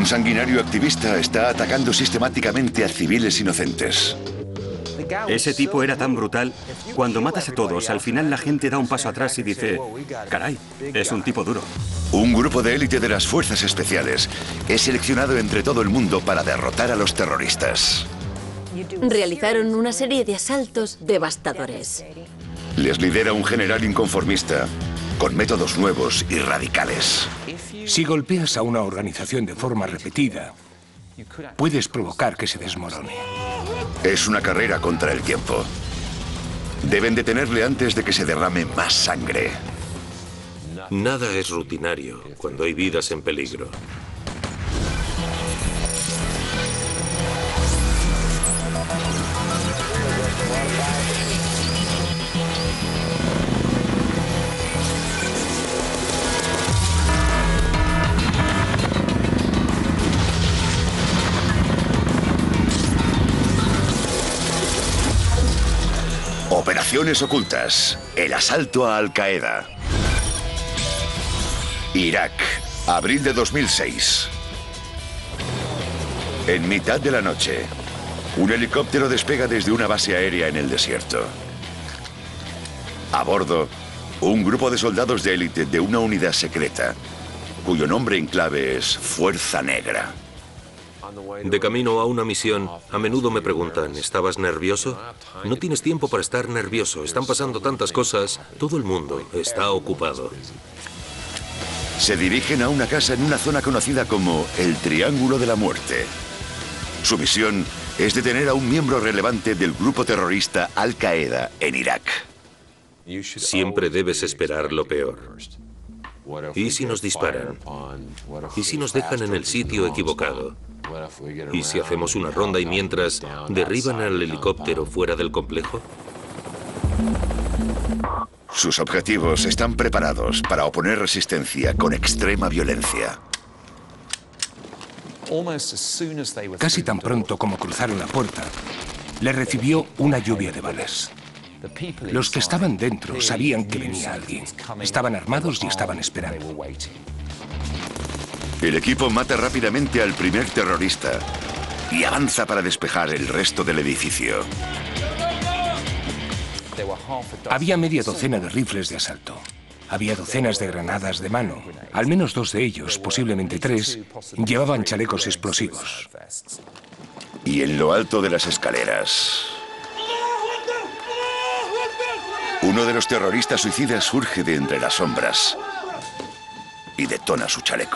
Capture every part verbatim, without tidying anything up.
Un sanguinario activista está atacando sistemáticamente a civiles inocentes. Ese tipo era tan brutal. Cuando matas a todos, al final la gente da un paso atrás y dice, caray, es un tipo duro. Un grupo de élite de las fuerzas especiales es seleccionado entre todo el mundo para derrotar a los terroristas. Realizaron una serie de asaltos devastadores. Les lidera un general inconformista, con métodos nuevos y radicales. Si golpeas a una organización de forma repetida, puedes provocar que se desmorone. Es una carrera contra el tiempo. Deben detenerle antes de que se derrame más sangre. Nada es rutinario cuando hay vidas en peligro. Operaciones ocultas. El asalto a Al-Qaeda. Irak, abril de dos mil seis. En mitad de la noche, un helicóptero despega desde una base aérea en el desierto. A bordo, un grupo de soldados de élite de una unidad secreta, cuyo nombre en clave es Fuerza Negra. De camino a una misión, a menudo me preguntan, ¿estabas nervioso? No tienes tiempo para estar nervioso, están pasando tantas cosas, todo el mundo está ocupado. Se dirigen a una casa en una zona conocida como el Triángulo de la Muerte. Su misión es detener a un miembro relevante del grupo terrorista Al-Qaeda en Irak. Siempre debes esperar lo peor. ¿Y si nos disparan? ¿Y si nos dejan en el sitio equivocado? ¿Y si hacemos una ronda y mientras derriban al helicóptero fuera del complejo? Sus objetivos están preparados para oponer resistencia con extrema violencia. Casi tan pronto como cruzaron la puerta, le recibió una lluvia de balas. Los que estaban dentro sabían que venía alguien. Estaban armados y estaban esperando. El equipo mata rápidamente al primer terrorista y avanza para despejar el resto del edificio. Había media docena de rifles de asalto. Había docenas de granadas de mano. Al menos dos de ellos, posiblemente tres, llevaban chalecos explosivos. Y en lo alto de las escaleras, uno de los terroristas suicidas surge de entre las sombras y detona su chaleco.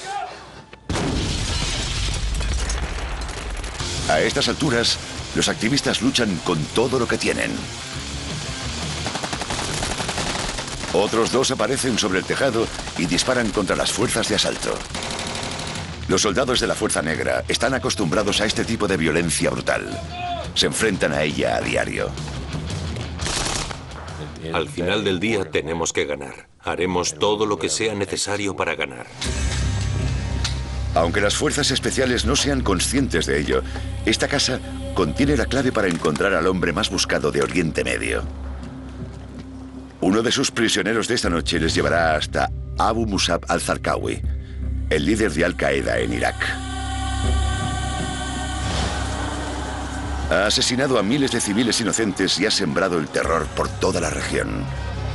A estas alturas, los activistas luchan con todo lo que tienen. Otros dos aparecen sobre el tejado y disparan contra las fuerzas de asalto. Los soldados de la Fuerza Negra están acostumbrados a este tipo de violencia brutal. Se enfrentan a ella a diario. Al final del día tenemos que ganar. Haremos todo lo que sea necesario para ganar. Aunque las fuerzas especiales no sean conscientes de ello, esta casa contiene la clave para encontrar al hombre más buscado de Oriente Medio. Uno de sus prisioneros de esta noche les llevará hasta Abu Musab al-Zarqawi, el líder de Al-Qaeda en Irak. Ha asesinado a miles de civiles inocentes y ha sembrado el terror por toda la región.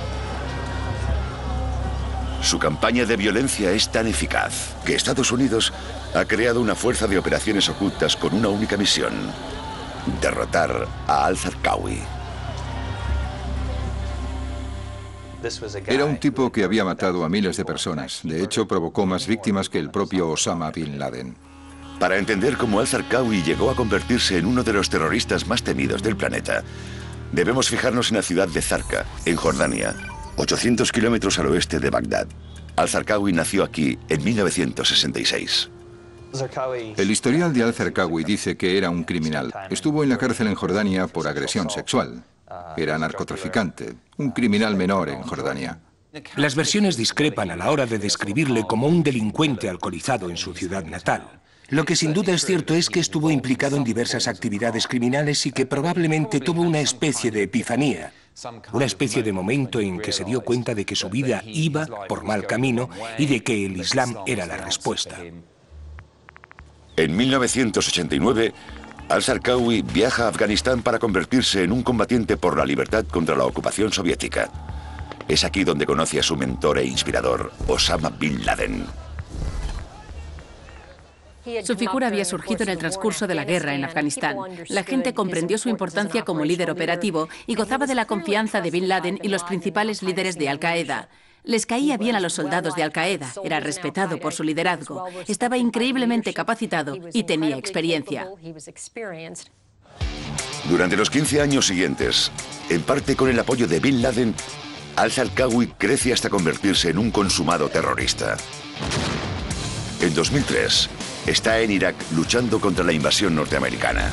Su campaña de violencia es tan eficaz que Estados Unidos ha creado una fuerza de operaciones ocultas con una única misión: derrotar a al-Zarqawi. Era un tipo que había matado a miles de personas. De hecho, provocó más víctimas que el propio Osama Bin Laden. Para entender cómo al-Zarqawi llegó a convertirse en uno de los terroristas más temidos del planeta, debemos fijarnos en la ciudad de Zarqa, en Jordania, ochocientos kilómetros al oeste de Bagdad. Al-Zarqawi nació aquí en mil novecientos sesenta y seis. El historial de al-Zarqawi dice que era un criminal. Estuvo en la cárcel en Jordania por agresión sexual. Era narcotraficante, un criminal menor en Jordania. Las versiones discrepan a la hora de describirle como un delincuente alcoholizado en su ciudad natal. Lo que sin duda es cierto es que estuvo implicado en diversas actividades criminales y que probablemente tuvo una especie de epifanía, una especie de momento en que se dio cuenta de que su vida iba por mal camino y de que el Islam era la respuesta. En mil novecientos ochenta y nueve, al-Zarqawi viaja a Afganistán para convertirse en un combatiente por la libertad contra la ocupación soviética. Es aquí donde conoce a su mentor e inspirador, Osama Bin Laden. Su figura había surgido en el transcurso de la guerra en Afganistán. La gente comprendió su importancia como líder operativo y gozaba de la confianza de Bin Laden y los principales líderes de Al-Qaeda. Les caía bien a los soldados de Al-Qaeda, era respetado por su liderazgo, estaba increíblemente capacitado y tenía experiencia. Durante los quince años siguientes, en parte con el apoyo de Bin Laden, al-Zarqawi crece hasta convertirse en un consumado terrorista. En dos mil tres, está en Irak luchando contra la invasión norteamericana.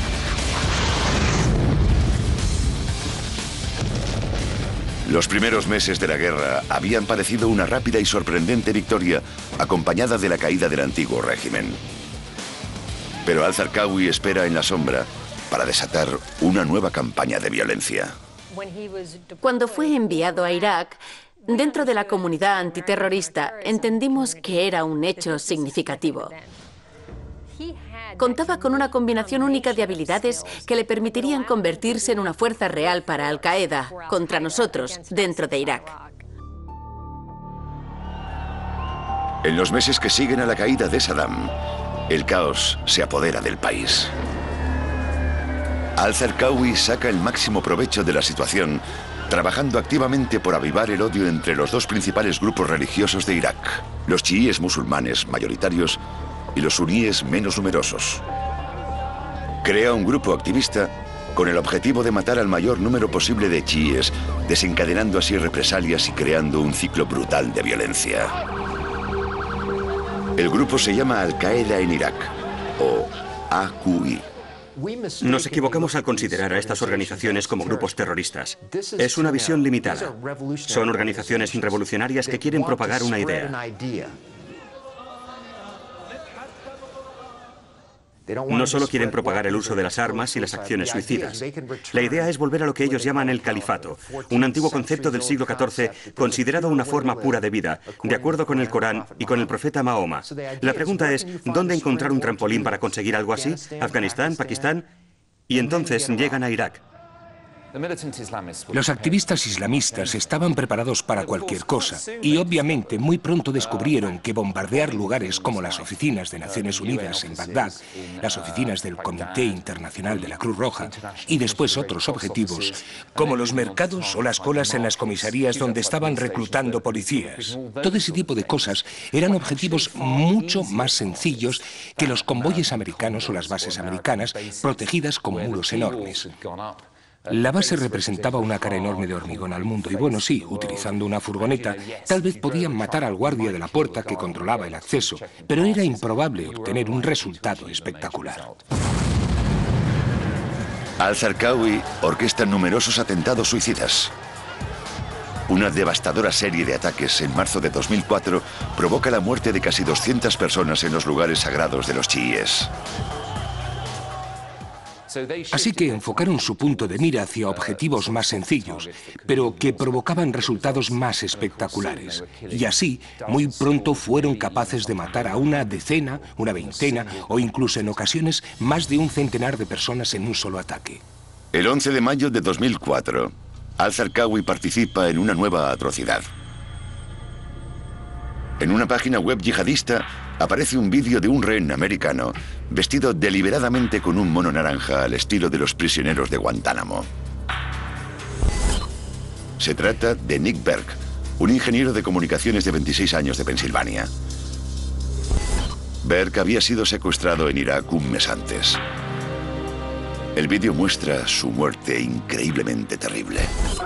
Los primeros meses de la guerra habían parecido una rápida y sorprendente victoria acompañada de la caída del antiguo régimen. Pero al-Zarqawi espera en la sombra para desatar una nueva campaña de violencia. Cuando fue enviado a Irak, dentro de la comunidad antiterrorista entendimos que era un hecho significativo. Contaba con una combinación única de habilidades que le permitirían convertirse en una fuerza real para Al-Qaeda contra nosotros dentro de Irak. En los meses que siguen a la caída de Saddam, el caos se apodera del país. Al-Zarqawi saca el máximo provecho de la situación, trabajando activamente por avivar el odio entre los dos principales grupos religiosos de Irak, los chiíes musulmanes mayoritarios y los suníes menos numerosos. Crea un grupo activista con el objetivo de matar al mayor número posible de chiíes, desencadenando así represalias y creando un ciclo brutal de violencia. El grupo se llama Al-Qaeda en Irak, o A Q I. Nos equivocamos al considerar a estas organizaciones como grupos terroristas. Es una visión limitada. Son organizaciones revolucionarias que quieren propagar una idea. No solo quieren propagar el uso de las armas y las acciones suicidas. La idea es volver a lo que ellos llaman el califato, un antiguo concepto del siglo catorce considerado una forma pura de vida, de acuerdo con el Corán y con el profeta Mahoma. La pregunta es, ¿dónde encontrar un trampolín para conseguir algo así? ¿Afganistán? ¿Pakistán? Y entonces llegan a Irak. Los activistas islamistas estaban preparados para cualquier cosa y obviamente muy pronto descubrieron que bombardear lugares como las oficinas de Naciones Unidas en Bagdad, las oficinas del Comité Internacional de la Cruz Roja y después otros objetivos, como los mercados o las colas en las comisarías donde estaban reclutando policías. Todo ese tipo de cosas eran objetivos mucho más sencillos que los convoyes americanos o las bases americanas protegidas con muros enormes. La base representaba una cara enorme de hormigón al mundo y bueno, sí, utilizando una furgoneta, tal vez podían matar al guardia de la puerta que controlaba el acceso, pero era improbable obtener un resultado espectacular. Al-Zarqawi orquesta numerosos atentados suicidas. Una devastadora serie de ataques en marzo de dos mil cuatro provoca la muerte de casi doscientas personas en los lugares sagrados de los chiíes. Así que enfocaron su punto de mira hacia objetivos más sencillos, pero que provocaban resultados más espectaculares. Y así, muy pronto fueron capaces de matar a una decena, una veintena o incluso en ocasiones más de un centenar de personas en un solo ataque. El once de mayo de dos mil cuatro, Al-Zarqawi participa en una nueva atrocidad. En una página web yihadista aparece un vídeo de un rehén americano vestido deliberadamente con un mono naranja al estilo de los prisioneros de Guantánamo. Se trata de Nick Berg, un ingeniero de comunicaciones de veintiséis años de Pensilvania. Berg había sido secuestrado en Irak un mes antes. El vídeo muestra su muerte increíblemente terrible.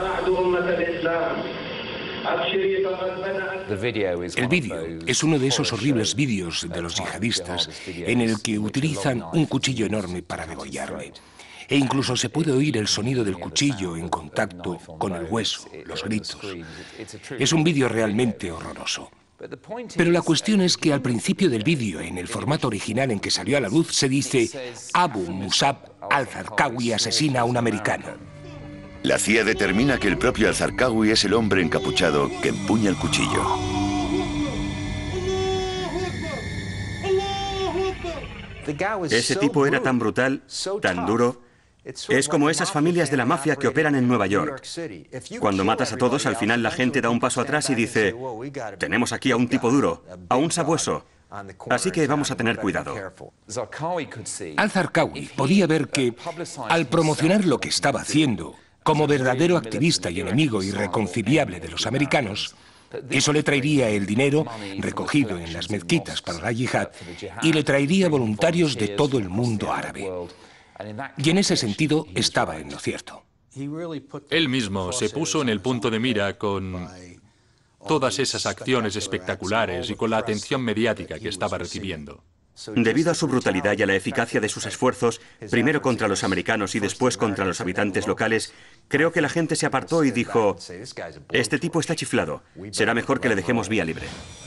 El vídeo es uno de esos horribles vídeos de los yihadistas en el que utilizan un cuchillo enorme para degollarme. E incluso se puede oír el sonido del cuchillo en contacto con el hueso, los gritos. Es un vídeo realmente horroroso. Pero la cuestión es que al principio del vídeo, en el formato original en que salió a la luz, se dice Abu Musab al-Zarqawi asesina a un americano. La C I A determina que el propio Al-Zarqawi es el hombre encapuchado que empuña el cuchillo. Ese tipo era tan brutal, tan duro. Es como esas familias de la mafia que operan en Nueva York. Cuando matas a todos, al final la gente da un paso atrás y dice, tenemos aquí a un tipo duro, a un sabueso. Así que vamos a tener cuidado. Al-Zarqawi podía ver que, al promocionar lo que estaba haciendo, como verdadero activista y enemigo irreconciliable de los americanos, eso le traería el dinero recogido en las mezquitas para la yihad y le traería voluntarios de todo el mundo árabe. Y en ese sentido estaba en lo cierto. Él mismo se puso en el punto de mira con todas esas acciones espectaculares y con la atención mediática que estaba recibiendo. Debido a su brutalidad y a la eficacia de sus esfuerzos, primero contra los americanos y después contra los habitantes locales, creo que la gente se apartó y dijo, este tipo está chiflado, será mejor que le dejemos vía libre.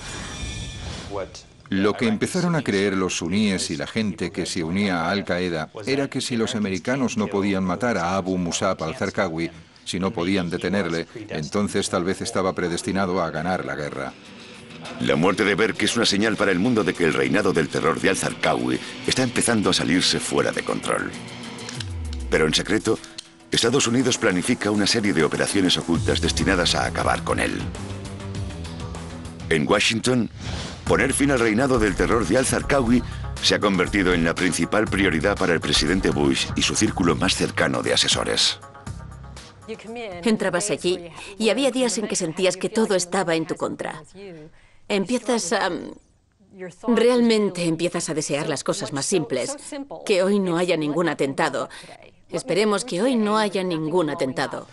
Lo que empezaron a creer los suníes y la gente que se unía a Al-Qaeda era que si los americanos no podían matar a Abu Musab al-Zarqawi, si no podían detenerle, entonces tal vez estaba predestinado a ganar la guerra. La muerte de Berke es una señal para el mundo de que el reinado del terror de al-Zarqawi está empezando a salirse fuera de control. Pero en secreto, Estados Unidos planifica una serie de operaciones ocultas destinadas a acabar con él. En Washington, poner fin al reinado del terror de al-Zarqawi se ha convertido en la principal prioridad para el presidente Bush y su círculo más cercano de asesores. Entrabas allí y había días en que sentías que todo estaba en tu contra. Empiezas a... Realmente empiezas a desear las cosas más simples. Que hoy no haya ningún atentado. Esperemos que hoy no haya ningún atentado.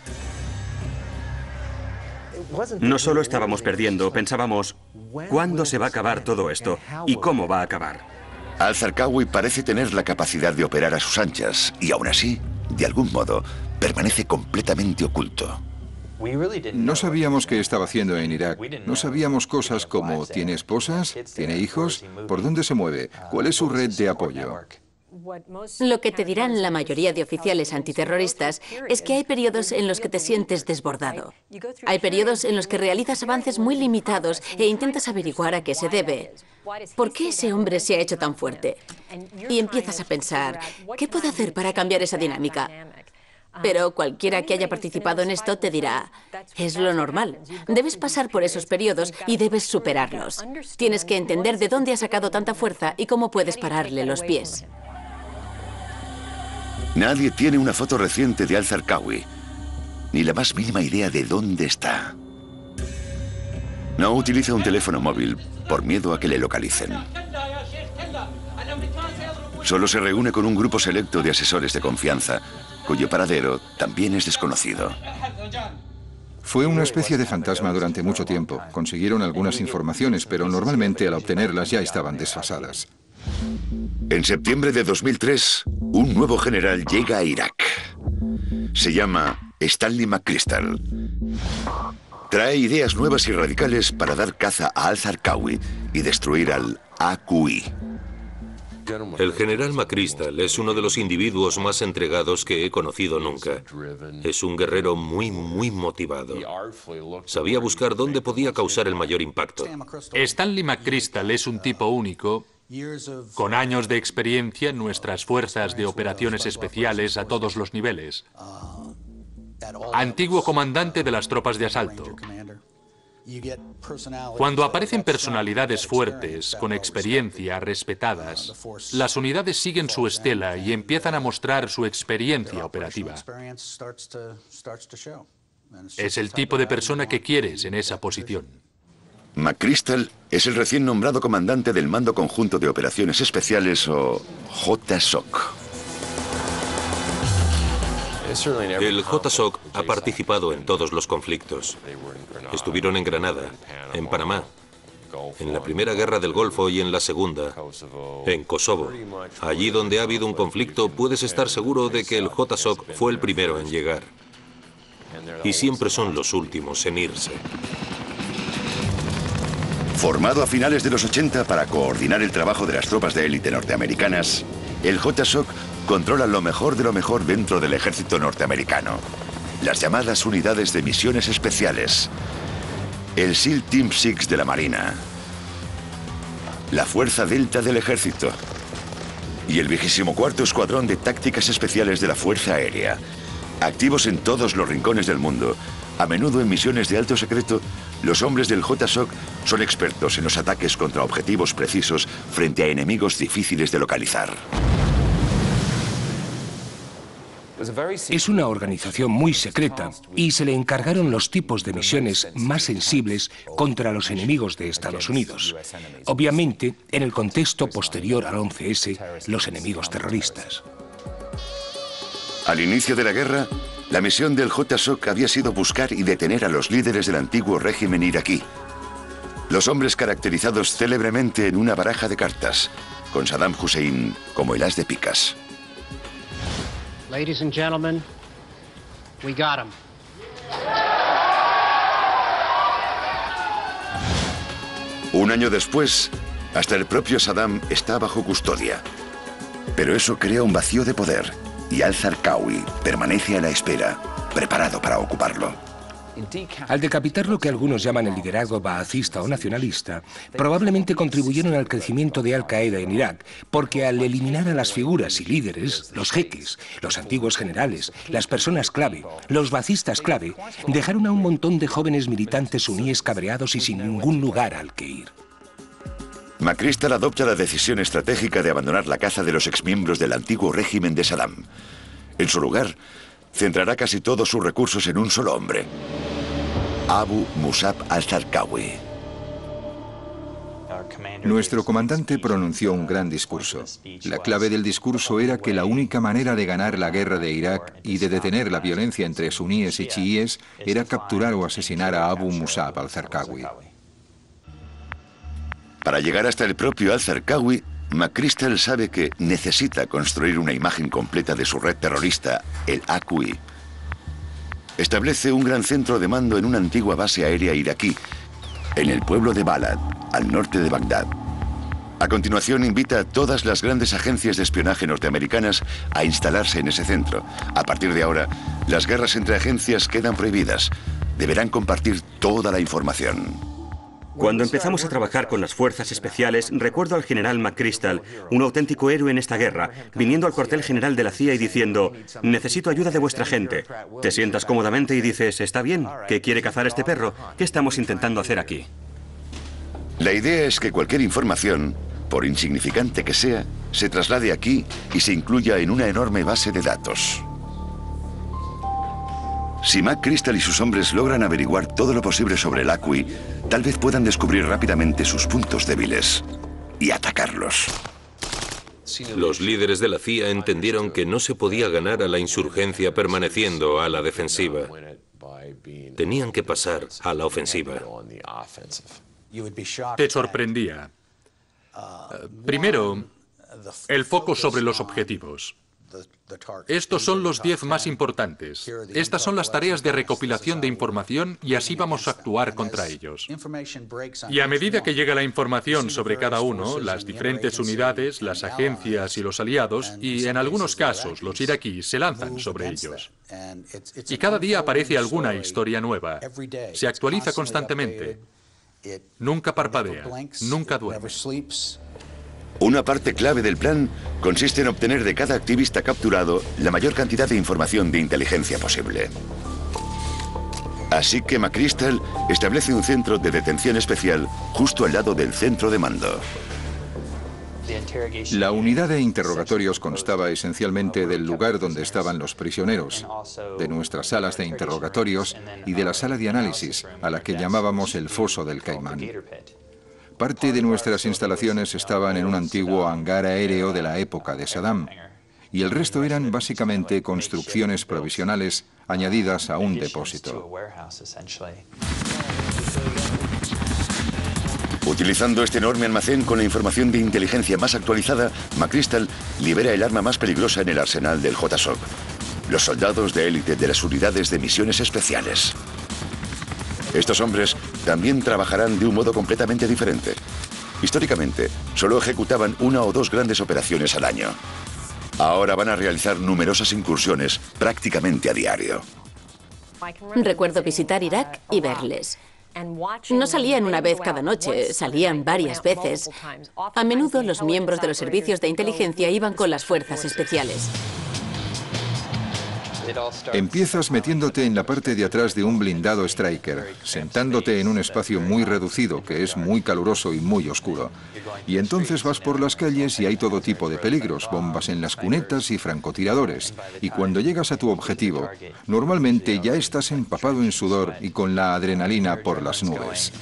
No solo estábamos perdiendo, pensábamos, ¿cuándo se va a acabar todo esto? ¿Y cómo va a acabar? Al-Zarqawi parece tener la capacidad de operar a sus anchas y aún así, de algún modo, permanece completamente oculto. No sabíamos qué estaba haciendo en Irak. No sabíamos cosas como ¿tiene esposas? ¿Tiene hijos? ¿Por dónde se mueve? ¿Cuál es su red de apoyo? Lo que te dirán la mayoría de oficiales antiterroristas es que hay periodos en los que te sientes desbordado. Hay periodos en los que realizas avances muy limitados e intentas averiguar a qué se debe. ¿Por qué ese hombre se ha hecho tan fuerte? Y empiezas a pensar, ¿qué puedo hacer para cambiar esa dinámica? Pero cualquiera que haya participado en esto te dirá, es lo normal. Debes pasar por esos periodos y debes superarlos. Tienes que entender de dónde ha sacado tanta fuerza y cómo puedes pararle los pies. Nadie tiene una foto reciente de al-Zarqawi, ni la más mínima idea de dónde está. No utiliza un teléfono móvil por miedo a que le localicen. Solo se reúne con un grupo selecto de asesores de confianza, cuyo paradero también es desconocido. Fue una especie de fantasma durante mucho tiempo. Consiguieron algunas informaciones, pero normalmente al obtenerlas ya estaban desfasadas. En septiembre de dos mil tres, un nuevo general llega a Irak. Se llama Stanley McChrystal. Trae ideas nuevas y radicales para dar caza a al-Zarqawi y destruir al A Q I. El general McChrystal es uno de los individuos más entregados que he conocido nunca. Es un guerrero muy, muy motivado. Sabía buscar dónde podía causar el mayor impacto. Stanley McChrystal es un tipo único, con años de experiencia en nuestras fuerzas de operaciones especiales a todos los niveles. Antiguo comandante de las tropas de asalto. Cuando aparecen personalidades fuertes, con experiencia, respetadas, las unidades siguen su estela y empiezan a mostrar su experiencia operativa. Es el tipo de persona que quieres en esa posición. McChrystal es el recién nombrado comandante del Mando Conjunto de Operaciones Especiales, o J S O C. El J S O C ha participado en todos los conflictos. Estuvieron en Granada, en Panamá, en la primera guerra del Golfo y en la segunda, en Kosovo. Allí donde ha habido un conflicto, puedes estar seguro de que el J S O C fue el primero en llegar. Y siempre son los últimos en irse. Formado a finales de los ochenta para coordinar el trabajo de las tropas de élite norteamericanas, el J S O C controla lo mejor de lo mejor dentro del ejército norteamericano. Las llamadas unidades de misiones especiales, el SEAL Team seis de la Marina, la Fuerza Delta del Ejército, y el vigésimo cuarto Escuadrón de Tácticas Especiales de la Fuerza Aérea. Activos en todos los rincones del mundo, a menudo en misiones de alto secreto, los hombres del J SOC son expertos en los ataques contra objetivos precisos frente a enemigos difíciles de localizar. Es una organización muy secreta y se le encargaron los tipos de misiones más sensibles contra los enemigos de Estados Unidos. Obviamente, en el contexto posterior al once ese, los enemigos terroristas. Al inicio de la guerra, la misión del J SOC había sido buscar y detener a los líderes del antiguo régimen iraquí. Los hombres caracterizados célebremente en una baraja de cartas, con Saddam Hussein como el as de picas. Ladies and gentlemen, we got him. Un año después, hasta el propio Saddam está bajo custodia. Pero eso crea un vacío de poder y al-Zarqawi permanece a la espera, preparado para ocuparlo. Al decapitar lo que algunos llaman el liderazgo baacista o nacionalista, probablemente contribuyeron al crecimiento de Al-Qaeda en Irak, porque al eliminar a las figuras y líderes, los jeques, los antiguos generales, las personas clave, los baacistas clave, dejaron a un montón de jóvenes militantes suníes cabreados y sin ningún lugar al que ir. McChrystal adopta la decisión estratégica de abandonar la caza de los exmiembros del antiguo régimen de Saddam. En su lugar, centrará casi todos sus recursos en un solo hombre, Abu Musab al-Zarqawi. Nuestro comandante pronunció un gran discurso. La clave del discurso era que la única manera de ganar la guerra de Irak y de detener la violencia entre suníes y chiíes era capturar o asesinar a Abu Musab al-Zarqawi. Para llegar hasta el propio al-Zarqawi, McChrystal sabe que necesita construir una imagen completa de su red terrorista, el A Q I. Establece un gran centro de mando en una antigua base aérea iraquí, en el pueblo de Balad, al norte de Bagdad. A continuación invita a todas las grandes agencias de espionaje norteamericanas a instalarse en ese centro. A partir de ahora, las guerras entre agencias quedan prohibidas. Deberán compartir toda la información. Cuando empezamos a trabajar con las fuerzas especiales, recuerdo al general McChrystal, un auténtico héroe en esta guerra, viniendo al cuartel general de la C I A y diciendo: necesito ayuda de vuestra gente. Te sientas cómodamente y dices: está bien, ¿qué quiere cazar este perro? ¿Qué estamos intentando hacer aquí? La idea es que cualquier información, por insignificante que sea, se traslade aquí y se incluya en una enorme base de datos. Si McChrystal y sus hombres logran averiguar todo lo posible sobre el A Q I, tal vez puedan descubrir rápidamente sus puntos débiles y atacarlos. Los líderes de la C I A entendieron que no se podía ganar a la insurgencia permaneciendo a la defensiva. Tenían que pasar a la ofensiva. Te sorprendía. Primero, el foco sobre los objetivos. Estos son los diez más importantes. Estas son las tareas de recopilación de información y así vamos a actuar contra ellos. Y a medida que llega la información sobre cada uno, las diferentes unidades, las agencias y los aliados, y en algunos casos los iraquíes, se lanzan sobre ellos. Y cada día aparece alguna historia nueva. Se actualiza constantemente. Nunca parpadea, nunca duerme. Una parte clave del plan consiste en obtener de cada activista capturado la mayor cantidad de información de inteligencia posible. Así que McChrystal establece un centro de detención especial justo al lado del centro de mando. La unidad de interrogatorios constaba esencialmente del lugar donde estaban los prisioneros, de nuestras salas de interrogatorios y de la sala de análisis, a la que llamábamos el foso del Caimán. Parte de nuestras instalaciones estaban en un antiguo hangar aéreo de la época de Saddam, y el resto eran básicamente construcciones provisionales añadidas a un depósito. Utilizando este enorme almacén con la información de inteligencia más actualizada, McChrystal libera el arma más peligrosa en el arsenal del J SOC: los soldados de élite de las unidades de misiones especiales. Estos hombres también trabajarán de un modo completamente diferente. Históricamente, solo ejecutaban una o dos grandes operaciones al año. Ahora van a realizar numerosas incursiones prácticamente a diario. Recuerdo visitar Irak y verles. No salían una vez cada noche, salían varias veces. A menudo los miembros de los servicios de inteligencia iban con las fuerzas especiales. Empiezas metiéndote en la parte de atrás de un blindado Striker, sentándote en un espacio muy reducido, que es muy caluroso y muy oscuro. Y entonces vas por las calles y hay todo tipo de peligros, bombas en las cunetas y francotiradores. Y cuando llegas a tu objetivo, normalmente ya estás empapado en sudor y con la adrenalina por las nubes.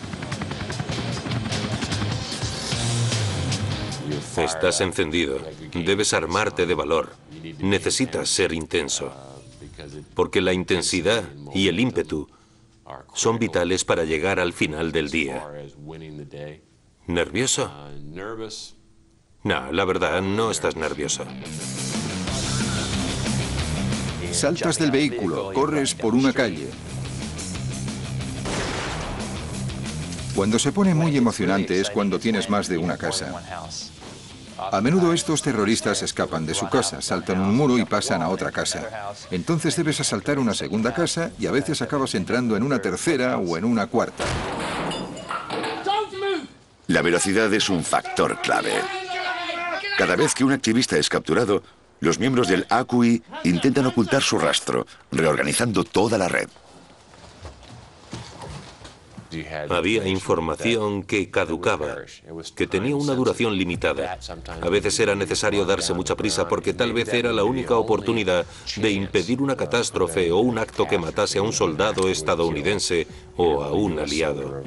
Estás encendido. Debes armarte de valor. Necesitas ser intenso. Porque la intensidad y el ímpetu son vitales para llegar al final del día. ¿Nervioso? No, la verdad, no estás nervioso. Saltas del vehículo, corres por una calle. Cuando se pone muy emocionante es cuando tienes más de una casa. A menudo estos terroristas escapan de su casa, saltan un muro y pasan a otra casa. Entonces debes asaltar una segunda casa y a veces acabas entrando en una tercera o en una cuarta. La velocidad es un factor clave. Cada vez que un activista es capturado, los miembros del A Q I intentan ocultar su rastro, reorganizando toda la red. Había información que caducaba, que tenía una duración limitada. A veces era necesario darse mucha prisa porque tal vez era la única oportunidad de impedir una catástrofe o un acto que matase a un soldado estadounidense o a un aliado.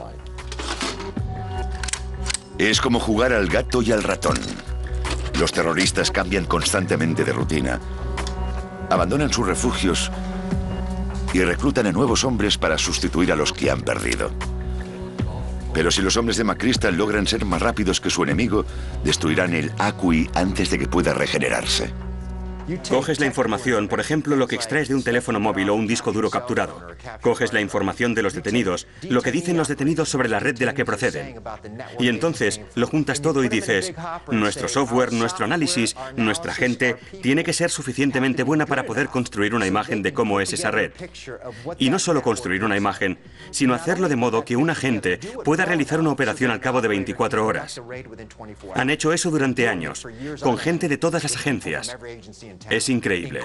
Es como jugar al gato y al ratón. Los terroristas cambian constantemente de rutina, abandonan sus refugios y reclutan a nuevos hombres para sustituir a los que han perdido. Pero si los hombres de McChrystal logran ser más rápidos que su enemigo, destruirán el A Q I antes de que pueda regenerarse. Coges la información, por ejemplo, lo que extraes de un teléfono móvil o un disco duro capturado. Coges la información de los detenidos, lo que dicen los detenidos sobre la red de la que proceden. Y entonces lo juntas todo y dices, nuestro software, nuestro análisis, nuestra gente tiene que ser suficientemente buena para poder construir una imagen de cómo es esa red. Y no solo construir una imagen, sino hacerlo de modo que un agente pueda realizar una operación al cabo de veinticuatro horas. Han hecho eso durante años, con gente de todas las agencias. Es increíble.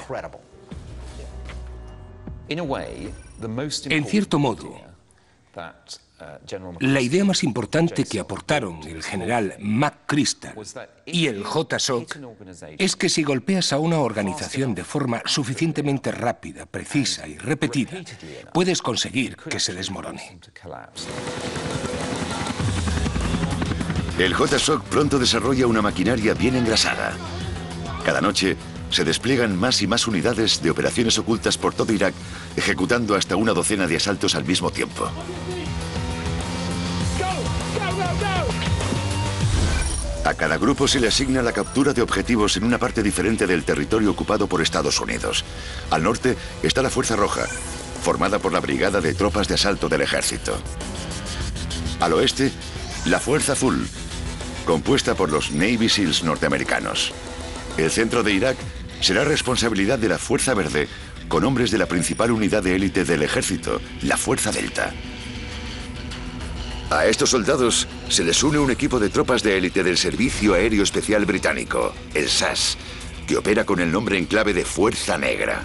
En cierto modo, la idea más importante que aportaron el general McChrystal y el J SOC es que si golpeas a una organización de forma suficientemente rápida, precisa y repetida, puedes conseguir que se desmorone. El J SOC pronto desarrolla una maquinaria bien engrasada. Cada noche se despliegan más y más unidades de operaciones ocultas por todo Irak, ejecutando hasta una docena de asaltos al mismo tiempo. A cada grupo se le asigna la captura de objetivos en una parte diferente del territorio ocupado por Estados Unidos. Al norte está la Fuerza Roja, formada por la Brigada de Tropas de Asalto del Ejército. Al oeste, la Fuerza Azul, compuesta por los Navy SEALs norteamericanos. El centro de Irak será responsabilidad de la Fuerza Verde, con hombres de la principal unidad de élite del ejército, la Fuerza Delta. A estos soldados se les une un equipo de tropas de élite del Servicio Aéreo Especial Británico, el S A S, que opera con el nombre en clave de Fuerza Negra.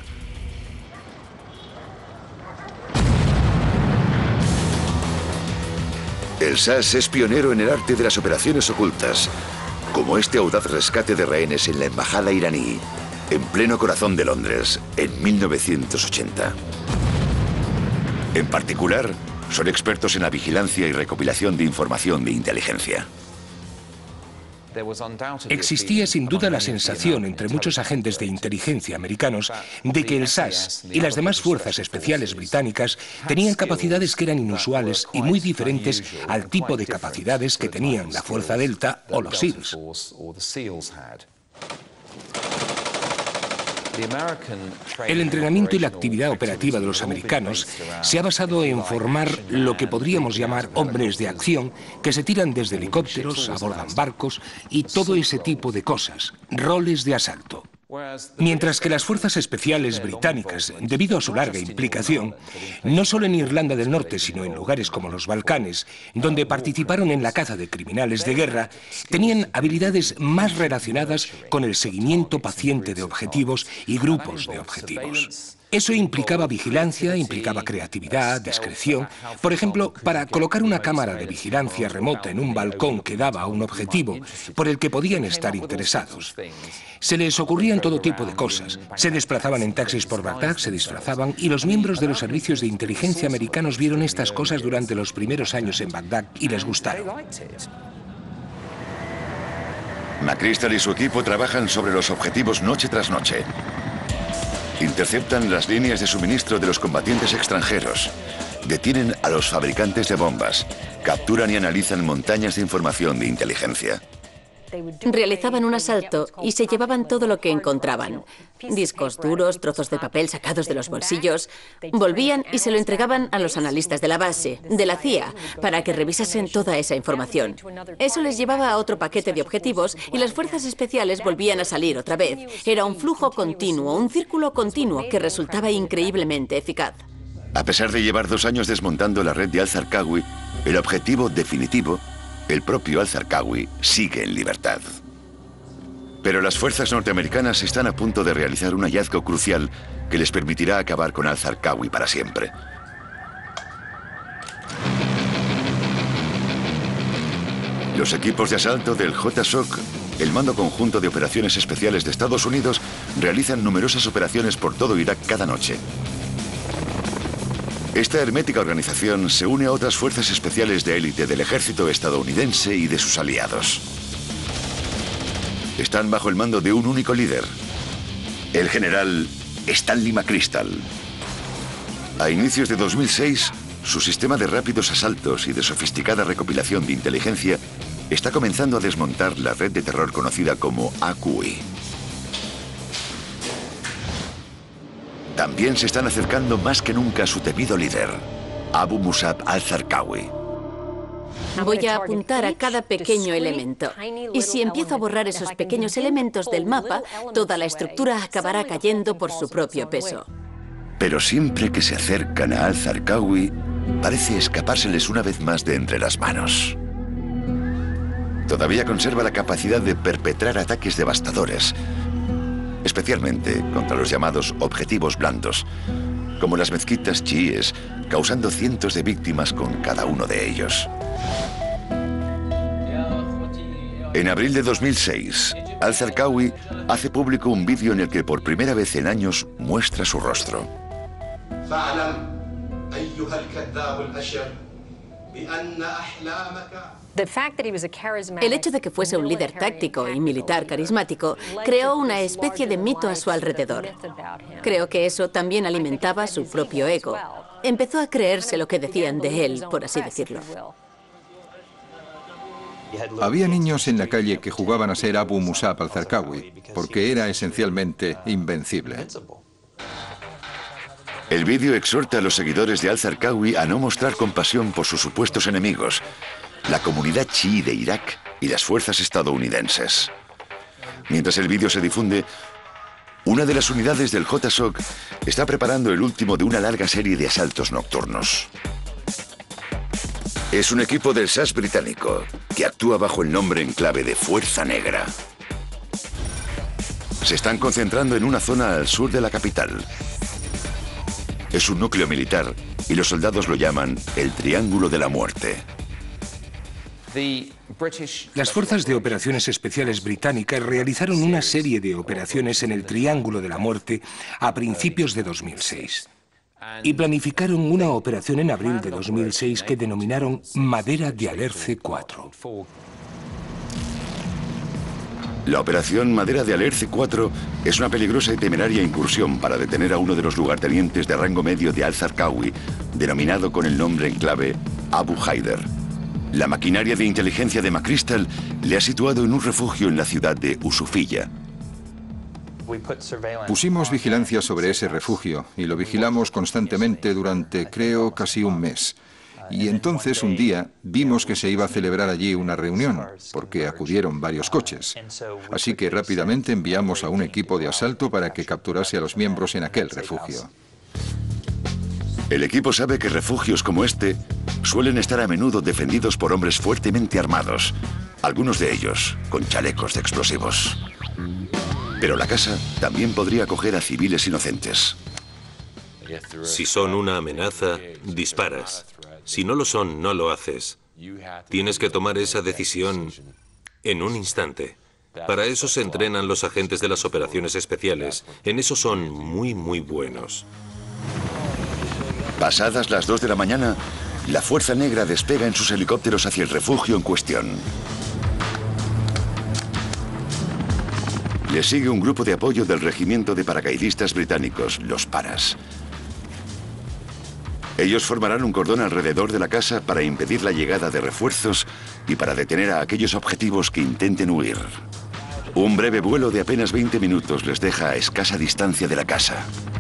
El S A S es pionero en el arte de las operaciones ocultas, como este audaz rescate de rehenes en la embajada iraní, en pleno corazón de Londres, en mil novecientos ochenta. En particular, son expertos en la vigilancia y recopilación de información de inteligencia. Existía sin duda la sensación entre muchos agentes de inteligencia americanos de que el S A S y las demás fuerzas especiales británicas tenían capacidades que eran inusuales y muy diferentes al tipo de capacidades que tenían la Fuerza Delta o los SEALs. El entrenamiento y la actividad operativa de los americanos se ha basado en formar lo que podríamos llamar hombres de acción que se tiran desde helicópteros, abordan barcos y todo ese tipo de cosas, roles de asalto. Mientras que las fuerzas especiales británicas, debido a su larga implicación, no solo en Irlanda del Norte, sino en lugares como los Balcanes, donde participaron en la caza de criminales de guerra, tenían habilidades más relacionadas con el seguimiento paciente de objetivos y grupos de objetivos. Eso implicaba vigilancia, implicaba creatividad, discreción. Por ejemplo, para colocar una cámara de vigilancia remota en un balcón que daba a un objetivo por el que podían estar interesados. Se les ocurrían todo tipo de cosas. Se desplazaban en taxis por Bagdad, se disfrazaban, y los miembros de los servicios de inteligencia americanos vieron estas cosas durante los primeros años en Bagdad y les gustaron. McChrystal y su equipo trabajan sobre los objetivos noche tras noche. Interceptan las líneas de suministro de los combatientes extranjeros. Detienen a los fabricantes de bombas. Capturan y analizan montañas de información de inteligencia. Realizaban un asalto y se llevaban todo lo que encontraban. Discos duros, trozos de papel sacados de los bolsillos. Volvían y se lo entregaban a los analistas de la base, de la C I A, para que revisasen toda esa información. Eso les llevaba a otro paquete de objetivos y las fuerzas especiales volvían a salir otra vez. Era un flujo continuo, un círculo continuo que resultaba increíblemente eficaz. A pesar de llevar dos años desmontando la red de al-Zarqawi, el objetivo definitivo, el propio al-Zarqawi, sigue en libertad. Pero las fuerzas norteamericanas están a punto de realizar un hallazgo crucial que les permitirá acabar con al-Zarqawi para siempre. Los equipos de asalto del J SOC, el Mando Conjunto de Operaciones Especiales de Estados Unidos, realizan numerosas operaciones por todo Irak cada noche. Esta hermética organización se une a otras fuerzas especiales de élite del ejército estadounidense y de sus aliados. Están bajo el mando de un único líder, el general Stanley McChrystal. A inicios de dos mil seis, su sistema de rápidos asaltos y de sofisticada recopilación de inteligencia está comenzando a desmontar la red de terror conocida como A Q I. También se están acercando más que nunca a su temido líder, Abu Musab al-Zarqawi. Voy a apuntar a cada pequeño elemento. Y si empiezo a borrar esos pequeños elementos del mapa, toda la estructura acabará cayendo por su propio peso. Pero siempre que se acercan a al-Zarqawi, parece escapárseles una vez más de entre las manos. Todavía conserva la capacidad de perpetrar ataques devastadores, especialmente contra los llamados objetivos blandos, como las mezquitas chiíes, causando cientos de víctimas con cada uno de ellos. En abril de dos mil seis, al-Zarqawi hace público un vídeo en el que por primera vez en años muestra su rostro. El hecho de que fuese un líder táctico y militar carismático creó una especie de mito a su alrededor. Creo que eso también alimentaba su propio ego. Empezó a creerse lo que decían de él, por así decirlo. Había niños en la calle que jugaban a ser Abu Musab al-Zarqawi, porque era esencialmente invencible. El vídeo exhorta a los seguidores de al-Zarqawi a no mostrar compasión por sus supuestos enemigos, la comunidad chií de Irak y las fuerzas estadounidenses. Mientras el vídeo se difunde, una de las unidades del J SOC está preparando el último de una larga serie de asaltos nocturnos. Es un equipo del S A S británico que actúa bajo el nombre en clave de Fuerza Negra. Se están concentrando en una zona al sur de la capital. Es un núcleo militar y los soldados lo llaman el Triángulo de la Muerte. Las fuerzas de operaciones especiales británicas realizaron una serie de operaciones en el Triángulo de la Muerte a principios de dos mil seis. Y planificaron una operación en abril de dos mil seis que denominaron Madera de Alerce cuatro. La operación Madera de Alerce cuatro es una peligrosa y temeraria incursión para detener a uno de los lugartenientes de rango medio de al-Zarqawi, denominado con el nombre en clave Abu Haider. La maquinaria de inteligencia de McChrystal le ha situado en un refugio en la ciudad de Usufilla. Pusimos vigilancia sobre ese refugio y lo vigilamos constantemente durante, creo, casi un mes. Y entonces un día vimos que se iba a celebrar allí una reunión, porque acudieron varios coches. Así que rápidamente enviamos a un equipo de asalto para que capturase a los miembros en aquel refugio. El equipo sabe que refugios como este suelen estar a menudo defendidos por hombres fuertemente armados, algunos de ellos con chalecos de explosivos. Pero la casa también podría acoger a civiles inocentes. Si son una amenaza, disparas. Si no lo son, no lo haces. Tienes que tomar esa decisión en un instante. Para eso se entrenan los agentes de las operaciones especiales. En eso son muy, muy buenos. Pasadas las dos de la mañana, la Fuerza Negra despega en sus helicópteros hacia el refugio en cuestión. Le sigue un grupo de apoyo del regimiento de paracaidistas británicos, los Paras. Ellos formarán un cordón alrededor de la casa para impedir la llegada de refuerzos y para detener a aquellos objetivos que intenten huir. Un breve vuelo de apenas veinte minutos les deja a escasa distancia de la casa.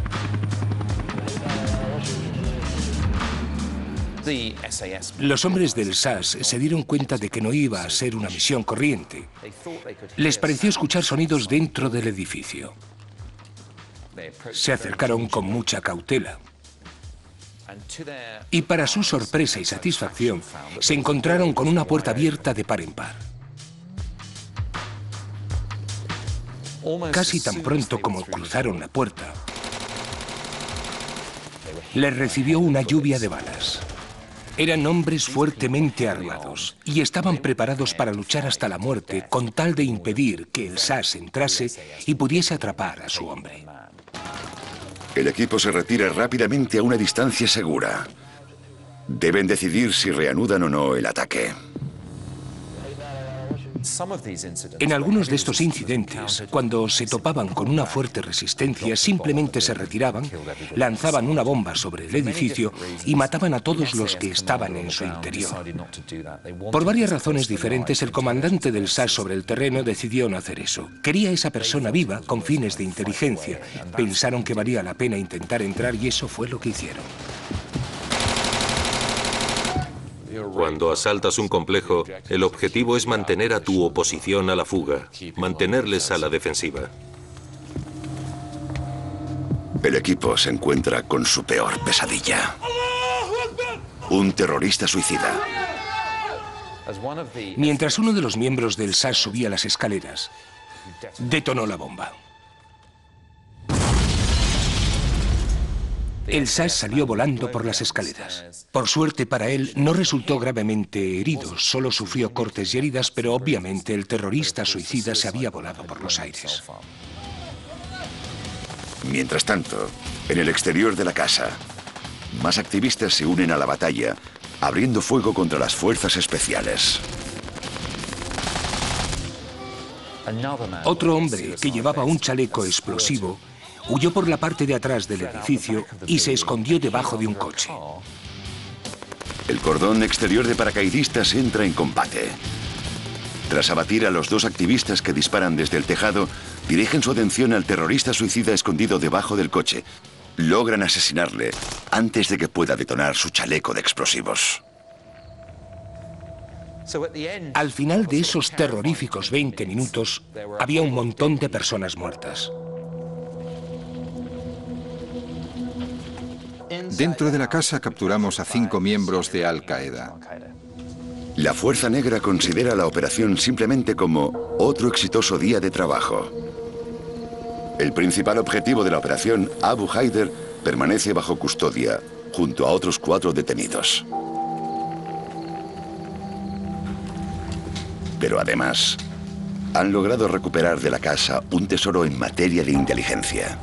Los hombres del S A S se dieron cuenta de que no iba a ser una misión corriente. Les pareció escuchar sonidos dentro del edificio. Se acercaron con mucha cautela. Y para su sorpresa y satisfacción, se encontraron con una puerta abierta de par en par. Casi tan pronto como cruzaron la puerta, les recibió una lluvia de balas. Eran hombres fuertemente armados y estaban preparados para luchar hasta la muerte con tal de impedir que el S A S entrase y pudiese atrapar a su hombre. El equipo se retira rápidamente a una distancia segura. Deben decidir si reanudan o no el ataque. En algunos de estos incidentes, cuando se topaban con una fuerte resistencia, simplemente se retiraban, lanzaban una bomba sobre el edificio y mataban a todos los que estaban en su interior. Por varias razones diferentes, el comandante del S A S sobre el terreno decidió no hacer eso. Quería a esa persona viva con fines de inteligencia. Pensaron que valía la pena intentar entrar y eso fue lo que hicieron. Cuando asaltas un complejo, el objetivo es mantener a tu oposición a la fuga, mantenerles a la defensiva. El equipo se encuentra con su peor pesadilla. Un terrorista suicida. Mientras uno de los miembros del S A S subía las escaleras, detonó la bomba. El S A S salió volando por las escaleras. Por suerte para él, no resultó gravemente herido, solo sufrió cortes y heridas, pero obviamente el terrorista suicida se había volado por los aires. Mientras tanto, en el exterior de la casa, más activistas se unen a la batalla, abriendo fuego contra las fuerzas especiales. Otro hombre que llevaba un chaleco explosivo huyó por la parte de atrás del edificio y se escondió debajo de un coche. El cordón exterior de paracaidistas entra en combate. Tras abatir a los dos activistas que disparan desde el tejado, dirigen su atención al terrorista suicida escondido debajo del coche. Logran asesinarle antes de que pueda detonar su chaleco de explosivos. Al final de esos terroríficos veinte minutos, había un montón de personas muertas. Dentro de la casa capturamos a cinco miembros de Al-Qaeda. La Fuerza Negra considera la operación simplemente como otro exitoso día de trabajo. El principal objetivo de la operación, Abu Haider, permanece bajo custodia, junto a otros cuatro detenidos. Pero además, han logrado recuperar de la casa un tesoro en materia de inteligencia.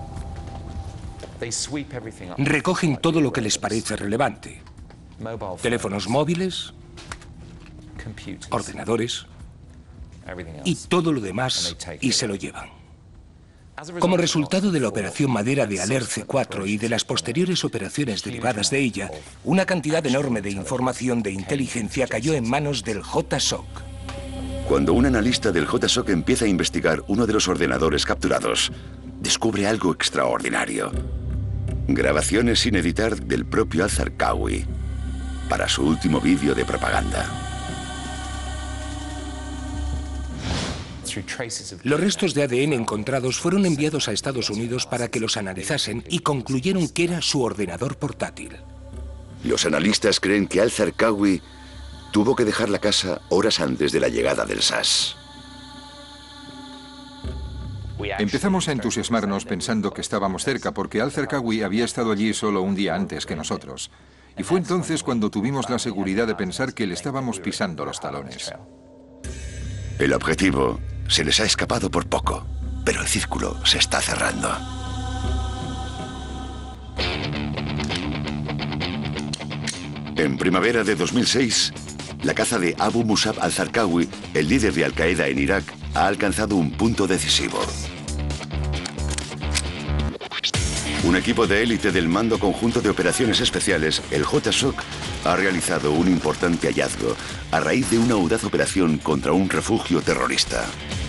Recogen todo lo que les parece relevante. Teléfonos móviles, ordenadores y todo lo demás, y se lo llevan. Como resultado de la operación Madera de Aler C cuatro y de las posteriores operaciones derivadas de ella, una cantidad enorme de información de inteligencia cayó en manos del J S O C. Cuando un analista del J S O C empieza a investigar uno de los ordenadores capturados, descubre algo extraordinario. Grabaciones sin editar del propio al-Zarqawi. para su último vídeo de propaganda. Los restos de A D N encontrados fueron enviados a Estados Unidos para que los analizasen y concluyeron que era su ordenador portátil. Los analistas creen que al-Zarqawi tuvo que dejar la casa horas antes de la llegada del S A S. Empezamos a entusiasmarnos pensando que estábamos cerca porque al-Zarqawi había estado allí solo un día antes que nosotros. Y fue entonces cuando tuvimos la seguridad de pensar que le estábamos pisando los talones. El objetivo se les ha escapado por poco, pero el círculo se está cerrando. En primavera de dos mil seis, la caza de Abu Musab al-Zarqawi, el líder de Al-Qaeda en Irak, ha alcanzado un punto decisivo. Un equipo de élite del Mando Conjunto de Operaciones Especiales, el J S O C, ha realizado un importante hallazgo a raíz de una audaz operación contra un refugio terrorista.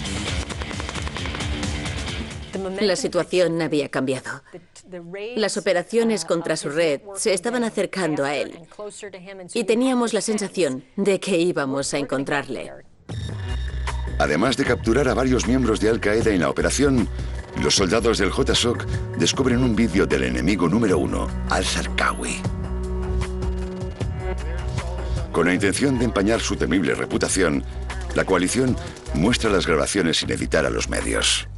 La situación había cambiado. Las operaciones contra su red se estaban acercando a él y teníamos la sensación de que íbamos a encontrarle. Además de capturar a varios miembros de Al-Qaeda en la operación, los soldados del J S O C descubren un vídeo del enemigo número uno, al-Zarqawi. Con la intención de empañar su temible reputación, la coalición muestra las grabaciones sin editar a los medios.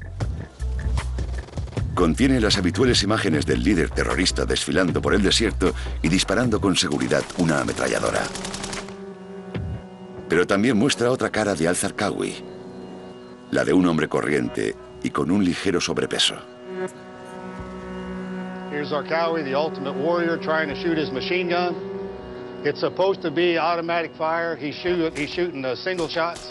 Contiene las habituales imágenes del líder terrorista desfilando por el desierto y disparando con seguridad una ametralladora. Pero también muestra otra cara de al-Zarqawi, la de un hombre corriente y con un ligero sobrepeso. Here's Zarqawi, the ultimate warrior, trying to shoot his machine gun. It's supposed to be automatic fire. He's, shoot, he's shooting the single shots.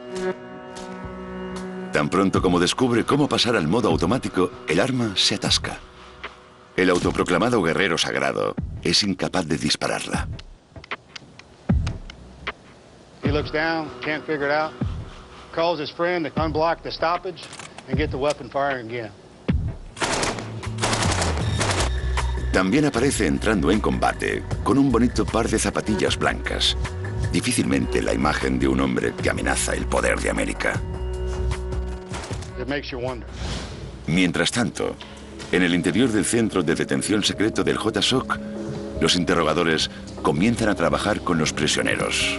Tan pronto como descubre cómo pasar al modo automático, el arma se atasca. El autoproclamado guerrero sagrado es incapaz de dispararla. He looks down, can't figure it out. Calls his friend to unblock the stoppage and get the weapon firing again. También aparece entrando en combate con un bonito par de zapatillas blancas. Difícilmente la imagen de un hombre que amenaza el poder de América. Mientras tanto, en el interior del centro de detención secreto del J S O C, los interrogadores comienzan a trabajar con los prisioneros.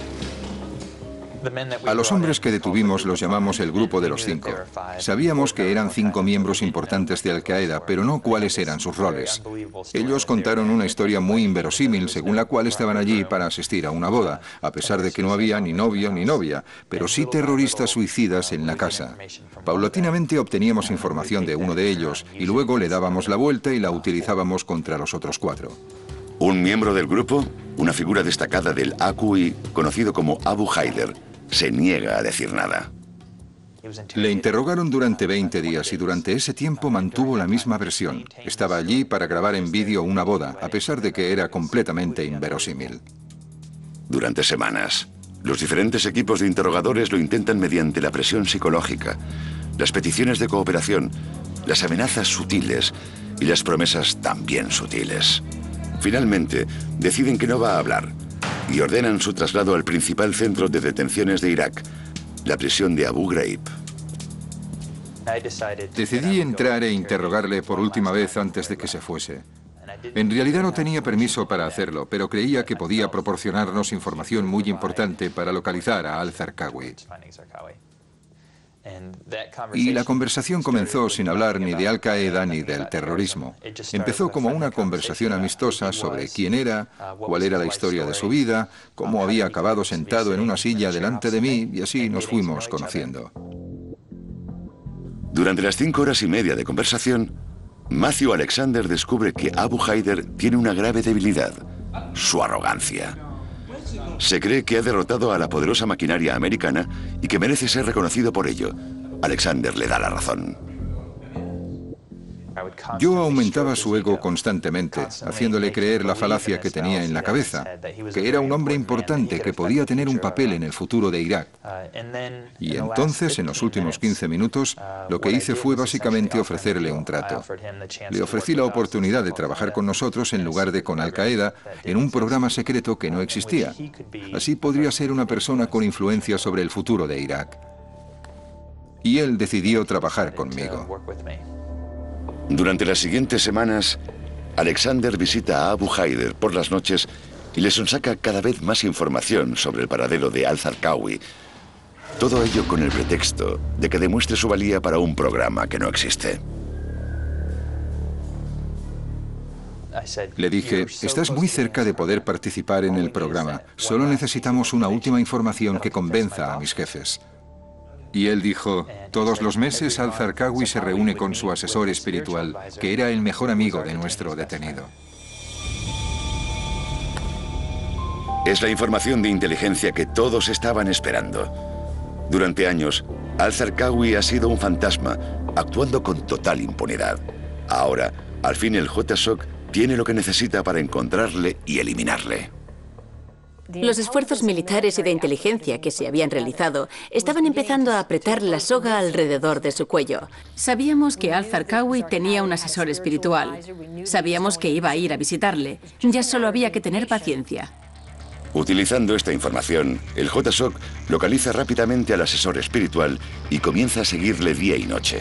A los hombres que detuvimos los llamamos el Grupo de los Cinco. Sabíamos que eran cinco miembros importantes de Al-Qaeda, pero no cuáles eran sus roles. Ellos contaron una historia muy inverosímil, según la cual estaban allí para asistir a una boda, a pesar de que no había ni novio ni novia, pero sí terroristas suicidas en la casa. Paulatinamente obteníamos información de uno de ellos y luego le dábamos la vuelta y la utilizábamos contra los otros cuatro. Un miembro del grupo, una figura destacada del A Q I, conocido como Abu Haider, se niega a decir nada. Le interrogaron durante veinte días y durante ese tiempo mantuvo la misma versión. Estaba allí para grabar en vídeo una boda, a pesar de que era completamente inverosímil. Durante semanas, los diferentes equipos de interrogadores lo intentan mediante la presión psicológica, las peticiones de cooperación, las amenazas sutiles y las promesas también sutiles. Finalmente, deciden que no va a hablar y ordenan su traslado al principal centro de detenciones de Irak, la prisión de Abu Ghraib. Decidí entrar e interrogarle por última vez antes de que se fuese. En realidad no tenía permiso para hacerlo, pero creía que podía proporcionarnos información muy importante para localizar a al-Zarqawi. Y la conversación comenzó sin hablar ni de Al-Qaeda ni del terrorismo. Empezó como una conversación amistosa sobre quién era, cuál era la historia de su vida, cómo había acabado sentado en una silla delante de mí, y así nos fuimos conociendo. Durante las cinco horas y media de conversación, Matthew Alexander descubre que Abu Haider tiene una grave debilidad: su arrogancia. Se cree que ha derrotado a la poderosa maquinaria americana y que merece ser reconocido por ello. Alexander le da la razón. Yo aumentaba su ego constantemente, haciéndole creer la falacia que tenía en la cabeza, que era un hombre importante que podía tener un papel en el futuro de Irak. Y entonces, en los últimos quince minutos, lo que hice fue básicamente ofrecerle un trato. Le ofrecí la oportunidad de trabajar con nosotros en lugar de con Al-Qaeda en un programa secreto que no existía. Así podría ser una persona con influencia sobre el futuro de Irak. Y él decidió trabajar conmigo. Durante las siguientes semanas, Alexander visita a Abu Haider por las noches y le sonsaca cada vez más información sobre el paradero de Al-Zarqawi. Todo ello con el pretexto de que demuestre su valía para un programa que no existe. Le dije, estás muy cerca de poder participar en el programa. Solo necesitamos una última información que convenza a mis jefes. Y él dijo, todos los meses Al-Zarqawi se reúne con su asesor espiritual, que era el mejor amigo de nuestro detenido. Es la información de inteligencia que todos estaban esperando. Durante años, Al-Zarqawi ha sido un fantasma, actuando con total impunidad. Ahora, al fin el J S O C tiene lo que necesita para encontrarle y eliminarle. Los esfuerzos militares y de inteligencia que se habían realizado estaban empezando a apretar la soga alrededor de su cuello. Sabíamos que Al-Zarqawi tenía un asesor espiritual. Sabíamos que iba a ir a visitarle. Ya solo había que tener paciencia. Utilizando esta información, el J S O C localiza rápidamente al asesor espiritual y comienza a seguirle día y noche.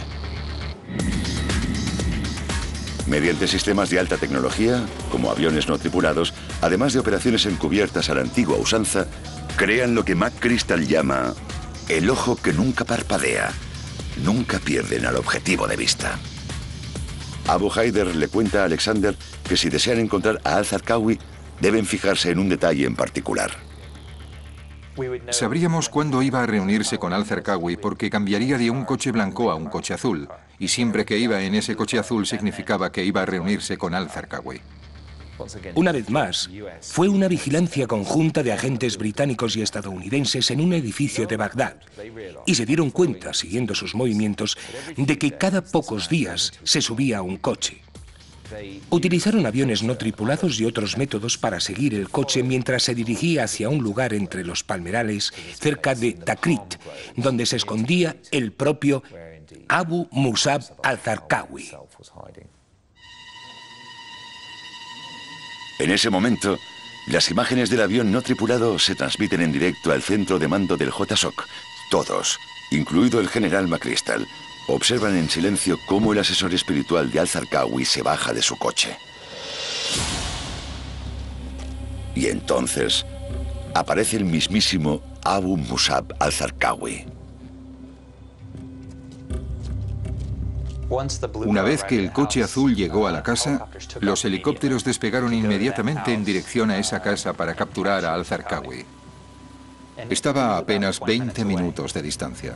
Mediante sistemas de alta tecnología, como aviones no tripulados, además de operaciones encubiertas a la antigua usanza, crean lo que McChrystal llama el ojo que nunca parpadea. Nunca pierden al objetivo de vista. Abu Haider le cuenta a Alexander que si desean encontrar a Al-Zarqawi, deben fijarse en un detalle en particular. Sabríamos cuándo iba a reunirse con Al-Zarqawi porque cambiaría de un coche blanco a un coche azul. Y siempre que iba en ese coche azul significaba que iba a reunirse con Al-Zarqawi. Una vez más, fue una vigilancia conjunta de agentes británicos y estadounidenses en un edificio de Bagdad. Y se dieron cuenta, siguiendo sus movimientos, de que cada pocos días se subía a un coche. Utilizaron aviones no tripulados y otros métodos para seguir el coche mientras se dirigía hacia un lugar entre los palmerales cerca de Takrit, donde se escondía el propio Abu Musab al-Zarqawi. En ese momento, las imágenes del avión no tripulado se transmiten en directo al centro de mando del J S O C. Todos, incluido el general McChrystal, observan en silencio cómo el asesor espiritual de Al-Zarqawi se baja de su coche. Y entonces aparece el mismísimo Abu Musab al-Zarqawi. Una vez que el coche azul llegó a la casa, los helicópteros despegaron inmediatamente en dirección a esa casa para capturar a Al-Zarqawi. Estaba a apenas veinte minutos de distancia.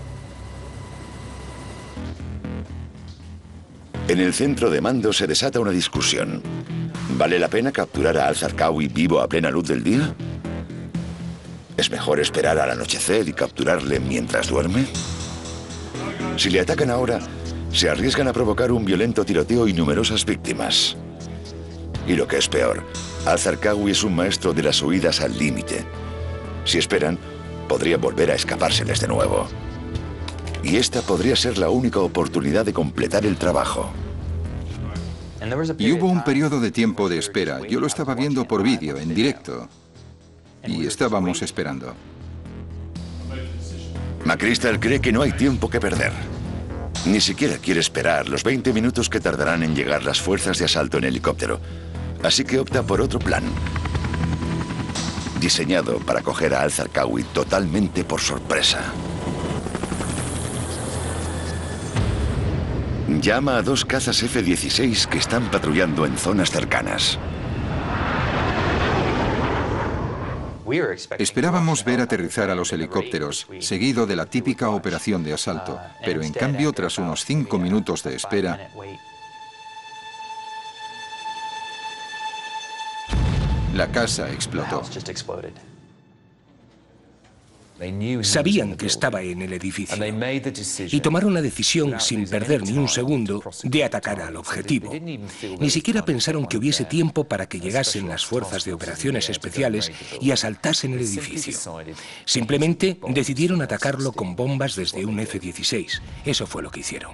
En el centro de mando se desata una discusión. ¿Vale la pena capturar a Al-Zarqawi vivo a plena luz del día? ¿Es mejor esperar al anochecer y capturarle mientras duerme? Si le atacan ahora, se arriesgan a provocar un violento tiroteo y numerosas víctimas. Y lo que es peor, Al-Zarqawi es un maestro de las huidas al límite. Si esperan, podría volver a escapárseles de nuevo. Y esta podría ser la única oportunidad de completar el trabajo. Y hubo un periodo de tiempo de espera. Yo lo estaba viendo por vídeo, en directo. Y estábamos esperando. McChrystal cree que no hay tiempo que perder. Ni siquiera quiere esperar los veinte minutos que tardarán en llegar las fuerzas de asalto en helicóptero. Así que opta por otro plan, diseñado para coger a Al-Zarqawi totalmente por sorpresa. Llama a dos cazas F dieciséis que están patrullando en zonas cercanas. Esperábamos ver aterrizar a los helicópteros, seguido de la típica operación de asalto, pero en cambio, tras unos cinco minutos de espera, la casa explotó. Sabían que estaba en el edificio y tomaron la decisión, sin perder ni un segundo, de atacar al objetivo. Ni siquiera pensaron que hubiese tiempo para que llegasen las fuerzas de operaciones especiales y asaltasen el edificio. Simplemente decidieron atacarlo con bombas desde un F dieciséis. Eso fue lo que hicieron.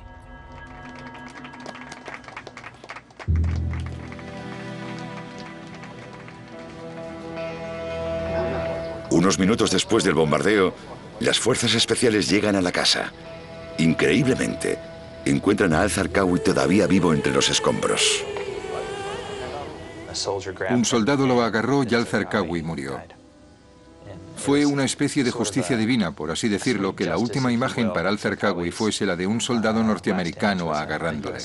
Unos minutos después del bombardeo, las fuerzas especiales llegan a la casa. Increíblemente, encuentran a al-Zarqawi todavía vivo entre los escombros. Un soldado lo agarró y al-Zarqawi murió. Fue una especie de justicia divina, por así decirlo, que la última imagen para al-Zarqawi fuese la de un soldado norteamericano agarrándole.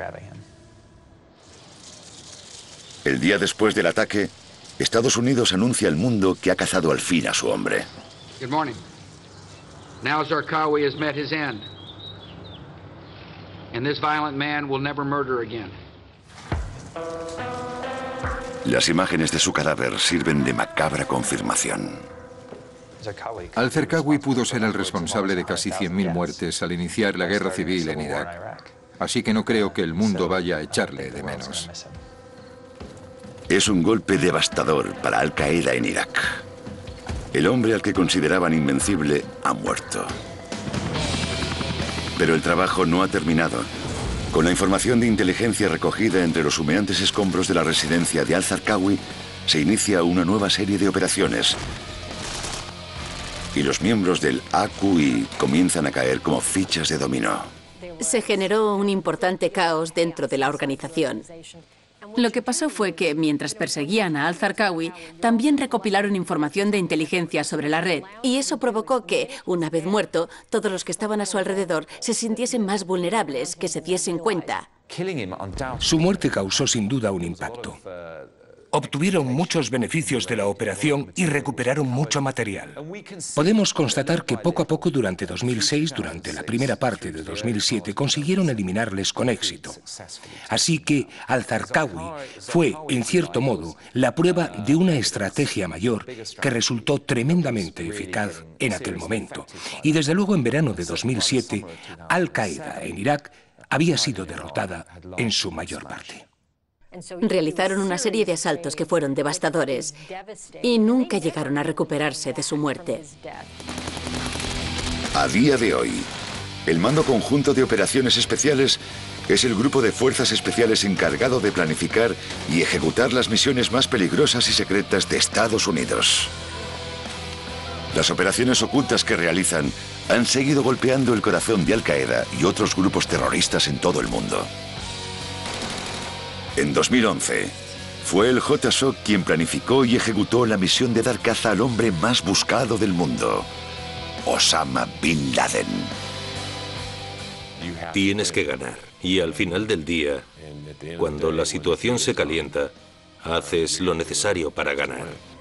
El día después del ataque, Estados Unidos anuncia al mundo que ha cazado al fin a su hombre. Good morning. Now Zarqawi has met his end. And this violent man will never murder again. Las imágenes de su cadáver sirven de macabra confirmación. Al-Zarqawi pudo ser el responsable de casi cien mil muertes al iniciar la guerra civil en Irak. Así que no creo que el mundo vaya a echarle de menos. Es un golpe devastador para Al-Qaeda en Irak. El hombre al que consideraban invencible ha muerto. Pero el trabajo no ha terminado. Con la información de inteligencia recogida entre los humeantes escombros de la residencia de al-Zarqawi, se inicia una nueva serie de operaciones. Y los miembros del A Q I comienzan a caer como fichas de dominó. Se generó un importante caos dentro de la organización. Lo que pasó fue que, mientras perseguían a al-Zarqawi, también recopilaron información de inteligencia sobre la red. Y eso provocó que, una vez muerto, todos los que estaban a su alrededor se sintiesen más vulnerables, que se diesen cuenta. Su muerte causó sin duda un impacto. Obtuvieron muchos beneficios de la operación y recuperaron mucho material. Podemos constatar que poco a poco durante dos mil seis, durante la primera parte de dos mil siete, consiguieron eliminarles con éxito. Así que al-Zarqawi fue, en cierto modo, la prueba de una estrategia mayor que resultó tremendamente eficaz en aquel momento. Y desde luego en verano de dos mil siete, Al-Qaeda en Irak había sido derrotada en su mayor parte. Realizaron una serie de asaltos que fueron devastadores y nunca llegaron a recuperarse de su muerte. A día de hoy, el Mando Conjunto de Operaciones Especiales es el grupo de fuerzas especiales encargado de planificar y ejecutar las misiones más peligrosas y secretas de Estados Unidos. Las operaciones ocultas que realizan han seguido golpeando el corazón de Al-Qaeda y otros grupos terroristas en todo el mundo. En dos mil once, fue el J S O C quien planificó y ejecutó la misión de dar caza al hombre más buscado del mundo, Osama Bin Laden. Tienes que ganar. Y al final del día, cuando la situación se calienta, haces lo necesario para ganar.